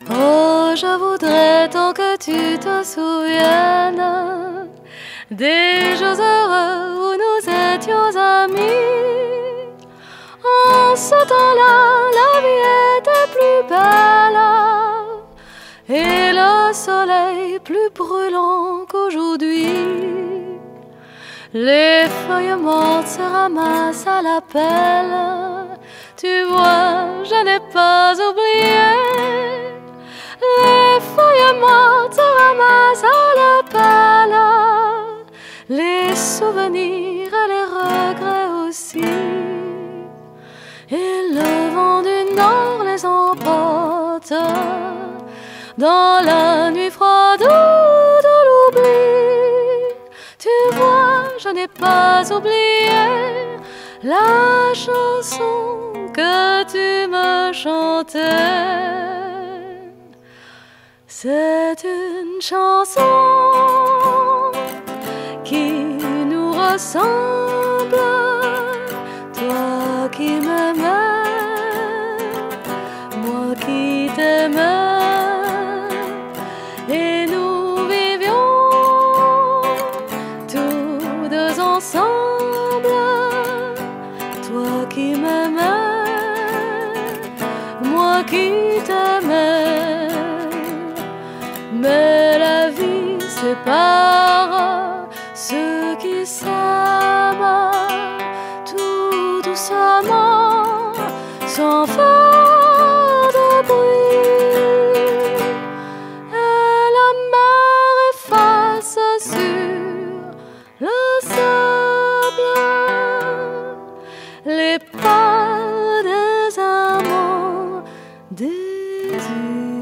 Oh, je voudrais tant que tu te souviennes des jours heureux où nous étions amis. En ce temps-là, la vie était plus belle et le soleil plus brûlant qu'aujourd'hui. Les feuilles mortes se ramassent à la pelle. Tu vois, je n'ai pas oublié. Les feuilles mortes se ramassent à la pelle. Les souvenirs et les regrets aussi. Et le vent du nord les emporte dans la nuit froide de l'oubli. Tu vois, je n'ai pas oublié la chanson que tu me chantais. C'est une chanson qui nous ressemble. Toi qui m'aimais, moi qui t'aimais, et nous vivions tous deux ensemble. Toi qui m'aimais, moi qui t'aimais. Mais la vie sépare ceux qui s'aiment tout doucement, sans faire de bruit. Et la mer efface sur le sable les pas des amants désunis.